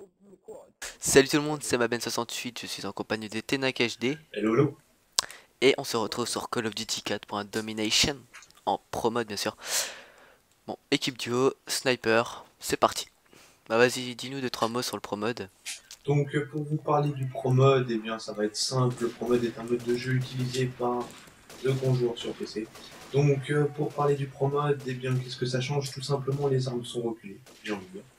Salut tout le monde, c'est Maben68, je suis en compagnie de Tenak HD Hello, hello. et on se retrouve sur Call of Duty 4 pour un Domination en pro mode bien sûr. Bon, équipe duo, sniper, c'est parti. Bah vas-y, dis-nous deux trois mots sur le pro mode. Donc, pour vous parler du Pro Mode, eh bien, ça va être simple. Le Pro Mode est un mode de jeu utilisé par de grands joueurs sur PC. Donc, pour parler du Pro Mode, eh bien, qu'est-ce que ça change? Tout simplement, les armes sont reculées, j'ai envie de dire.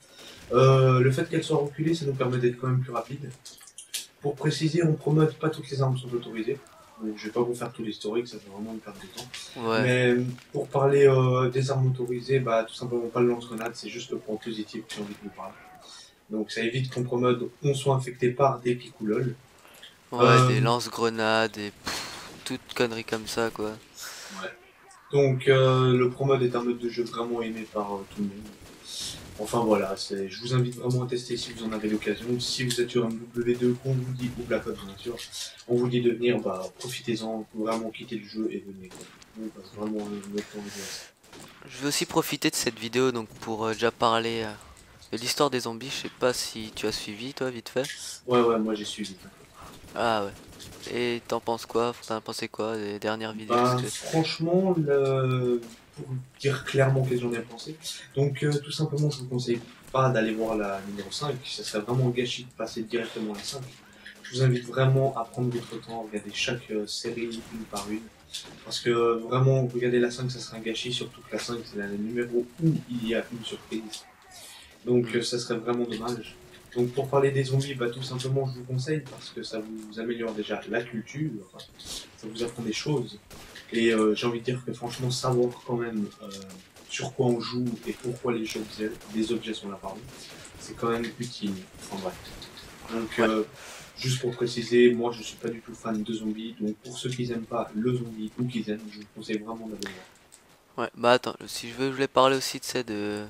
Le fait qu'elles soient reculées, ça nous permet d'être quand même plus rapide. Pour préciser, en Pro Mode, pas toutes les armes sont autorisées. Donc, je vais pas vous faire tout l'historique, ça fait vraiment une perte de temps. Ouais, Mais pour parler des armes autorisées, bah, tout simplement pas le lance-grenade, c'est juste le point positif que j'ai envie de vous parler. Donc ça évite qu'en promode on soit infecté par des picoulol. ouais, Euh, des lance-grenades et toute connerie comme ça quoi. ouais. Donc le promode est un mode de jeu vraiment aimé par tout le monde. Enfin voilà, je vous invite vraiment à tester si vous en avez l'occasion. Si vous êtes sur un W2, on vous dit, ou Black Ops bien sûr, on vous dit de venir, bah profitez-en, vraiment quitter le jeu et venez. Quoi. On passe vraiment notre temps de jouer à ça. Je vais aussi profiter de cette vidéo donc pour déjà parler de l'histoire des zombies, je sais pas si tu as suivi toi vite fait. Ouais, ouais, moi j'ai suivi. Ah ouais. Et t'en penses quoi? T'en as pensé quoi des dernières vidéos? Parce Bah, que franchement, pour dire clairement qu'est-ce que j'en ai pensé, donc tout simplement, je vous conseille pas d'aller voir la numéro 5, ça serait vraiment gâchis de passer directement à la 5. Je vous invite vraiment à prendre votre temps, regarder chaque série une par une, parce que vraiment, regarder la 5, ça serait un gâchis, surtout que la 5, c'est le numéro où il y a une surprise. Donc hmm, ça serait vraiment dommage. Donc pour parler des zombies, bah, tout simplement, je vous conseille, parce que ça vous améliore déjà la culture, enfin, ça vous apprend des choses. Et j'ai envie de dire que franchement, savoir quand même sur quoi on joue et pourquoi les objets sont là, pardon, c'est quand même utile. Enfin bref. Donc, ouais. juste pour préciser, moi je suis pas du tout fan de zombies. Donc, pour ceux qui n'aiment pas le zombie ou qui aiment, je vous conseille vraiment d'aller le voir. Ouais, bah attends, si je voulais parler aussi de ça de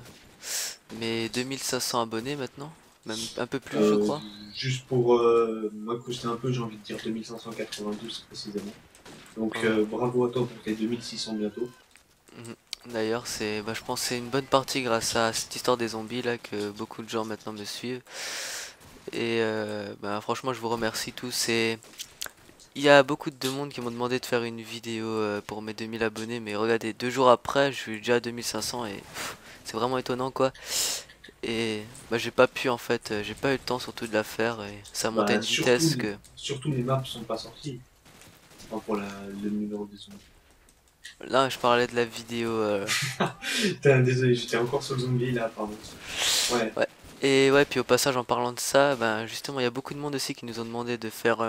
mes 2500 abonnés maintenant, même un peu plus je Euh, crois. Juste pour m'accoster un peu, j'ai envie de dire 2592 précisément. Donc, Ouais. bravo à toi pour tes 2600 bientôt. Mhm. D'ailleurs, je pense que c'est une bonne partie grâce à cette histoire des zombies là que beaucoup de gens maintenant me suivent. Et bah, franchement, je vous remercie tous. Et il y a beaucoup de monde qui m'ont demandé de faire une vidéo pour mes 2000 abonnés, mais regardez, 2 jours après, je suis déjà à 2500 et c'est vraiment étonnant quoi. Et bah, j'ai pas pu en fait, j'ai pas eu le temps surtout de la faire et ça montait à Bah, une vitesse que surtout les maps sont pas sorties. Enfin, pour le numéro des zombies. là je parlais de la vidéo. Putain, désolé, j'étais encore sur le zombie là, pardon. Ouais, Ouais. Et ouais, puis au passage en parlant de ça, ben justement il y a beaucoup de monde aussi qui nous ont demandé de faire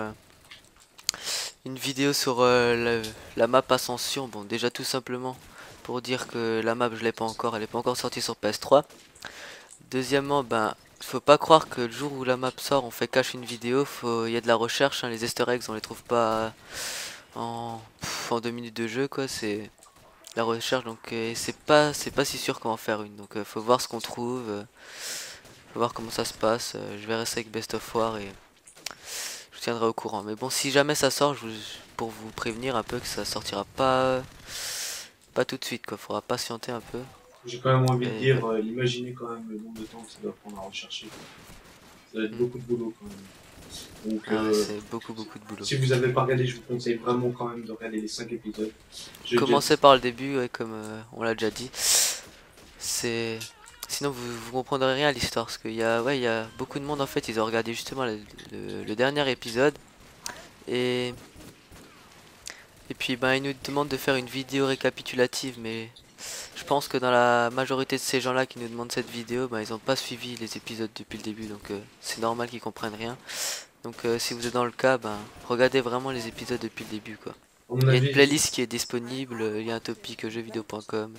une vidéo sur la map Ascension. Bon déjà tout simplement pour dire que la map je l'ai pas encore, elle est pas encore sortie sur PS3. Deuxièmement, ben faut pas croire que le jour où la map sort on fait cache une vidéo, il y a de la recherche, hein, les easter eggs on les trouve pas en 2 minutes de jeu quoi, c'est la recherche donc c'est pas si sûr comment faire une donc faut voir ce qu'on trouve, faut voir comment ça se passe, je verrai ça avec Best of War et je vous tiendrai au courant. Mais bon, si jamais ça sort, pour vous prévenir un peu que ça sortira pas tout de suite quoi, faudra patienter un peu. j'ai quand même envie de Et ouais. dire, imaginez quand même le nombre de temps que ça doit prendre à rechercher. Quoi. Ça doit être Hmm. beaucoup de boulot quand même. Donc, Ah ouais, c'est beaucoup de boulot. si vous avez pas regardé, je vous conseille vraiment quand même de regarder les 5 épisodes. J'ai déjà Commencez dit. par le début, ouais, comme on l'a déjà dit. C'est Sinon vous comprendrez rien à l'histoire parce qu'il y a ouais, il y a beaucoup de monde en fait, ils ont regardé justement le dernier épisode et et puis ben ils nous demandent de faire une vidéo récapitulative mais je pense que dans la majorité de ces gens-là qui nous demandent cette vidéo, ben, ils n'ont pas suivi les épisodes depuis le début, donc c'est normal qu'ils comprennent rien. Donc si vous êtes dans le cas, ben, regardez vraiment les épisodes depuis le début, quoi. À mon Il y a une avis, playlist qui est disponible, il y a un topic jeuxvideo.com.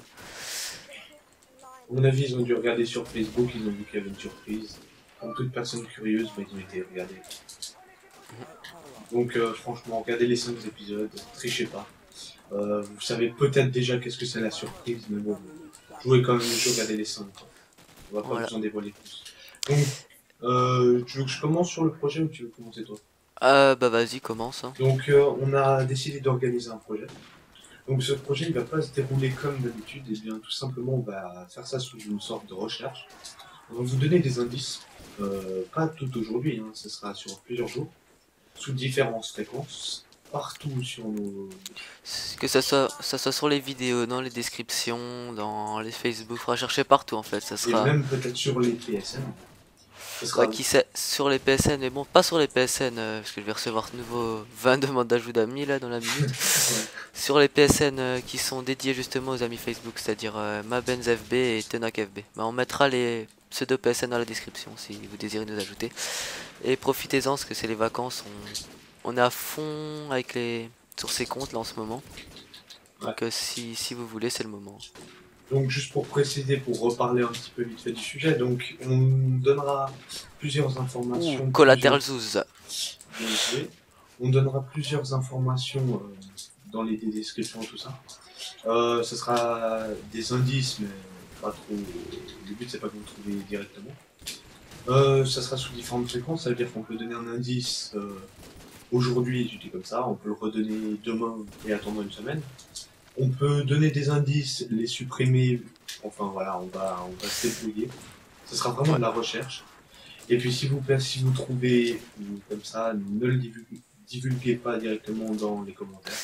à mon avis, ils ont dû regarder sur Facebook, ils ont vu qu'il y avait une surprise. Comme toute personne curieuse, bah, ils ont été regardés. Donc, franchement, regardez les 5 épisodes, trichez pas. Vous savez peut-être déjà qu'est-ce que c'est la surprise, mais bon, jouez quand même le jeu, regardez les 5. On va pas Voilà. vous en dévoiler plus. Donc, tu veux que je commence sur le projet ou tu veux commencer toi? Ah bah vas-y, commence, hein. Donc, on a décidé d'organiser un projet. Donc, ce projet, il va pas se dérouler comme d'habitude, et bien tout simplement, on va faire ça sous une sorte de recherche. On va vous donner des indices. Pas tout aujourd'hui, hein, ce sera sur plusieurs jours, sous différentes fréquences, partout sur nos... Que ça soit sur les vidéos, dans les descriptions, dans les Facebook, faudra chercher partout en fait. Ça Et sera, même peut-être sur les PSN. Ce ouais, sera... qui sait, sur les PSN, mais bon, pas sur les PSN, parce que je vais recevoir de nouveau 20 demandes d'ajout d'amis là dans la minute. Ouais. Sur les PSN qui sont dédiés justement aux amis Facebook, c'est-à-dire MaBenzFB et TenakFB. Bah, on mettra les pseudo PSN dans la description si vous désirez nous ajouter. Et profitez-en parce que c'est les vacances, on est à fond avec sur ces comptes là en ce moment. Ouais. Donc si vous voulez, c'est le moment. Donc juste pour préciser, pour reparler un petit peu vite fait du sujet, donc on donnera plusieurs Ouh, informations, Collateral Zouz. bien joué. On donnera plusieurs informations dans les descriptions, tout ça. Ce sera des indices, mais pas trop. Le but c'est pas que vous le trouviez directement. Ça sera sous différentes fréquences, ça veut dire qu'on peut donner un indice aujourd'hui, je dis comme ça, on peut le redonner demain et attendre une semaine. On peut donner des indices, les supprimer, enfin voilà, on va se débrouiller. Ce sera vraiment Ouais. de la recherche. Et puis s'il vous plaît, si vous trouvez comme ça, ne le divulguez pas directement dans les commentaires.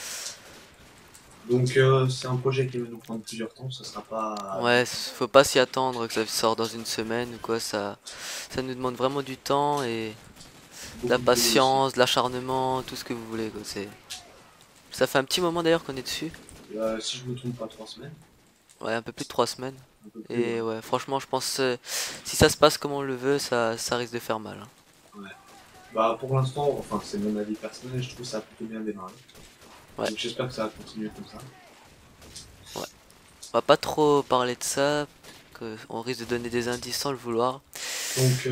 Donc c'est un projet qui va nous prendre plusieurs temps, ça sera pas Ouais, faut pas s'y attendre que ça sorte dans une semaine ou quoi, ça nous demande vraiment du temps et de la beaucoup de boulot aussi. patience, de l'acharnement, tout ce que vous voulez quoi. Ça fait un petit moment d'ailleurs qu'on est dessus. Si je me trompe pas, 3 semaines, Ouais, un peu plus de 3 semaines. un peu plus, ouais. Et ouais, franchement, je pense si ça se passe comme on le veut, ça risque de faire mal, hein. Ouais. Bah pour l'instant, enfin c'est mon avis personnel, je trouve que ça a plutôt bien démarré. Ouais, Donc j'espère que ça va continuer comme ça. ouais. On va pas trop parler de ça, que on risque de donner des indices sans le vouloir. Donc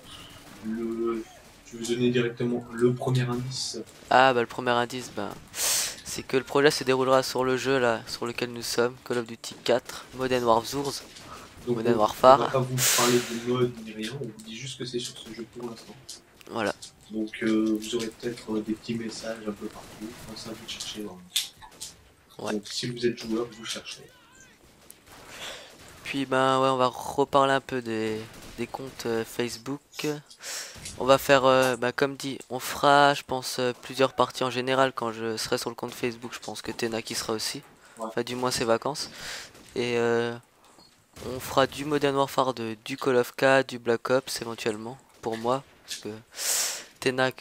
je vais donner directement le premier indice. Ah bah le premier indice, ben c'est que le projet se déroulera sur le jeu là, sur lequel nous sommes, Call of Duty 4, Modern Warfare, Donc Modern on va Warfare. pas vous parler de mode ni rien, on vous dit juste que c'est sur ce jeu pour l'instant. Voilà. Donc vous aurez peut-être des petits messages un peu partout. Enfin, ça à vous de chercher vraiment. Ouais. Donc si vous êtes joueur, vous cherchez. Puis ben ouais, on va reparler un peu des comptes Facebook. On va faire, bah, comme dit, on fera, je pense, plusieurs parties en général quand je serai sur le compte Facebook. Je pense que Tena qui sera aussi. Ouais. Enfin, du moins ses vacances. Et on fera du Modern Warfare 2, du Call of K, du Black Ops éventuellement, pour moi. Parce que Tenak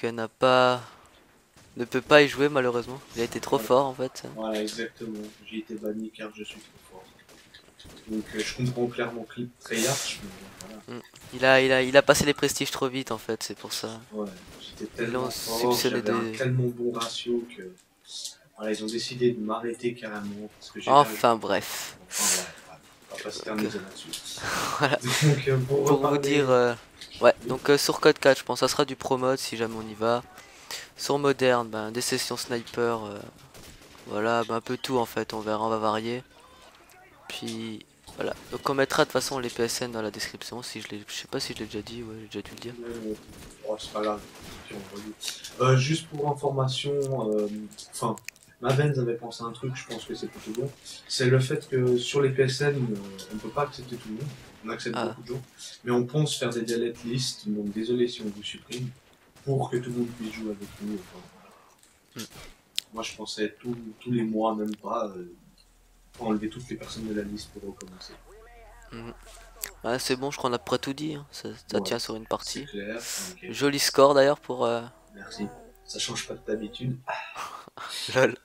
ne peut pas y jouer malheureusement. Il a été trop Voilà. fort en fait. Voilà, exactement. J'ai été banni car je suis trop fort. Donc je comprends clairement Clip Treyarch, mais voilà. Mm. Il a passé les prestiges trop vite en fait, c'est pour ça. Ouais, j'étais Ils l'ont tellement fort, soupçonné j'avais un de... tellement bon ratio que voilà, ils ont décidé de m'arrêter carrément parce que j'étais un Enfin bref. enfin, ouais, on va pas Donc, s'éterniser là-dessus. voilà. Donc pour Pour vous dire... reparler, ouais, donc sur Code 4, je pense que ça sera du pro mode si jamais on y va. Sur Moderne, ben, des sessions sniper, voilà, ben, un peu tout en fait, on verra, on va varier. Puis voilà, donc on mettra de toute façon les PSN dans la description, si je sais pas si je l'ai déjà dit, ouais, j'ai déjà dû le dire. oh, c'est pas grave, puis on relit. Juste pour information, enfin, Mavens avait pensé à un truc, je pense que c'est plutôt bon. C'est le fait que sur les PSN, on peut pas accepter tout le monde. On accepte Ah, beaucoup de gens, mais on pense faire des delete lists, donc désolé si on vous supprime, pour que tout le monde puisse jouer avec nous. Enfin, hmm, moi, je pensais tous les mois, même pas, enlever toutes les personnes de la liste pour recommencer. mhm. Ouais, c'est bon, je crois qu'on a près tout dit, hein. Ça Ouais, tient sur une c'est partie. clair. Ok, Joli score d'ailleurs pour... merci. Ça change pas de d'habitude. lol.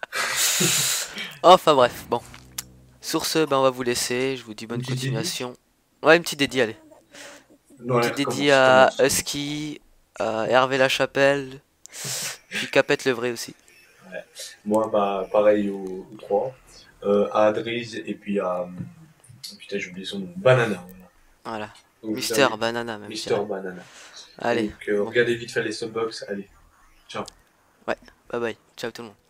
Enfin bref, bon. Sur ce, ben, on va vous laisser, je vous dis Une bonne petite dédie? continuation. Ouais, une petite dédie, allez. Une Non, allez, petite dédie recommence, à commence. Husky, à Hervé Lachapelle, puis Capette le vrai aussi. Ouais. Moi, bah, pareil aux trois. À Adriz et puis à. Putain, j'ai oublié son nom. Banana, voilà. Voilà. Donc, vous Mister avez Banana même, je Mister dirais. Banana. Allez, Donc, bon. regardez vite fait les subbox. Allez, ciao. Ouais, bye bye. Ciao tout le monde.